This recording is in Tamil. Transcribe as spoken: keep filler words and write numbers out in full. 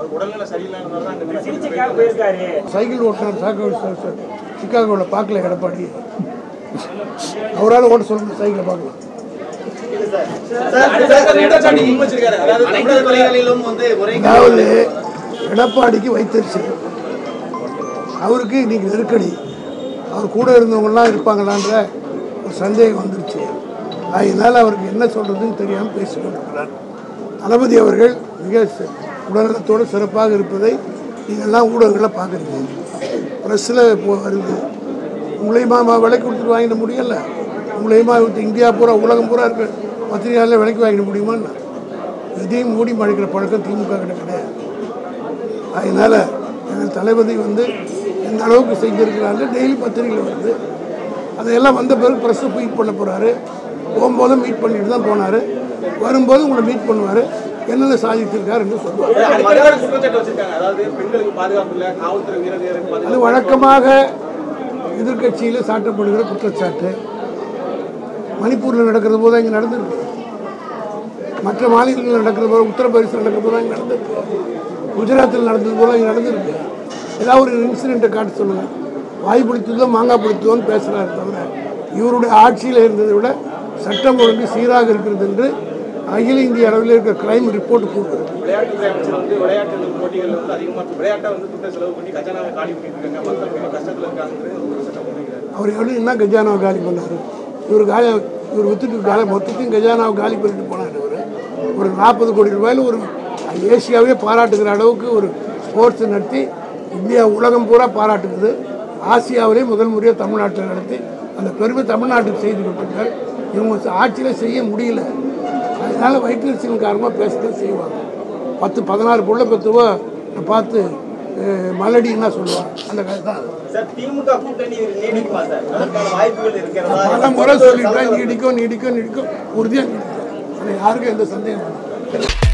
சைக்கிள் ஓட்டினார் சிக்காகோவில் பார்க்கல எடப்பாடி, அவரால் ஓட்ட சொல்லுங்க சைக்கிளை பார்க்கலாம். அதாவது எடப்பாடிக்கு வைத்தறிச்சல், அவருக்கு இன்னைக்கு நெருக்கடி, அவர் கூட இருந்தவங்கலாம் இருப்பாங்களான்ற ஒரு சந்தேகம் வந்துருச்சு. அதனால் அவருக்கு என்ன சொல்கிறதுன்னு தெரியாமல் பேசிக்கொண்டிருக்கிறார். தளபதி அவர்கள் மிக உடல்நலத்தோடு சிறப்பாக இருப்பதை நீங்கள்லாம் ஊடகங்களில் பார்க்குறீங்க, ப்ரெஸ்ஸில் இப்போ வருது. உங்களையுமா விலைக்கு கொடுத்துட்டு வாங்கிட முடியல, உங்களையுமா இந்தியா பூரா உலகம் பூரா இருக்க பத்திரிகையாளர் விலைக்கு வாங்கிட முடியுமான்னு எதையும் மூடி மழைக்கிற பழக்கம் திமுக கிட்ட கிடையாது. அதனால் எங்கள் தளபதி வந்து எந்த அளவுக்கு செஞ்சுருக்கிறாங்க டெய்லி பத்திரிகையில் வருது. அதையெல்லாம் வந்த பிறகு ப்ரெஸ்ஸை மீட் பண்ண போகிறாரு. போகும்போதும் மீட் பண்ணிட்டு தான் போனார், வரும்போது உங்களை மீட் பண்ணுவார், என்னென்ன சாதித்திருக்கார் என்று சொல்லுவார். அது வழக்கமாக எதிர்கட்சியில் சாட்டப்படுகிற குற்றச்சாட்டு. மணிப்பூரில் நடக்கிறது போது இங்கே நடந்திருக்கு, மற்ற மாநிலங்களில் நடக்கிற போது, உத்தரப்பிரதேசத்தில் நடக்கிற போது இங்கே நடந்திருக்கு, குஜராத்தில் நடந்தது போல இங்கே நடந்திருக்கு. ஏதாவது ஒரு இன்சிடென்ட்டை காட்ட சொல்லுங்கள். வாய் பிடித்ததோ மாங்காய் பிடித்ததோன்னு பேசுகிறாரு தவிர இவருடைய ஆட்சியில் இருந்ததை விட சட்டம் ஒழுங்கு சீராக இருக்கிறது என்று அகில இந்திய அளவில் இருக்கிற கிரைம் ரிப்போர்ட் கூறுகிறது. அவர் எவ்வளோ என்ன கஜானாவை காலி பண்ணார்? இவர் காலி இவர் வித்துட்டு காலி மொத்தத்தையும் கஜானாவை காலி பண்ணிட்டு போனார். இவர் ஒரு நாற்பது கோடி ரூபாயில் ஒரு ஏசியாவே பாராட்டுகிற அளவுக்கு ஒரு ஸ்போர்ட்ஸ் நடத்தி இந்தியா உலகம் பூரா பாராட்டுகிறது. ஆசியாவிலே முதல் முறையாக தமிழ்நாட்டில் நடத்தி அந்த பெருமை தமிழ்நாட்டுக்கு செய்து கொடுத்துருக்கார். இவங்க ஆட்சியில் செய்ய முடியல, அதனால் வயிற்றுச்சின் காரணமாக பேசதான் செய்வாங்க. பத்து பதினாறு பொருளை பத்துவோ பார்த்து மலடி என்ன சொல்லுவாங்க, அந்த கதை தான். பல முறை சொல்லிட்டா நீடிக்கும் நீடிக்கும் நீடிக்கும் உறுதியாக நீடிக்கும், அதில் யாருக்கும் எந்த சந்தேகம் இல்லை.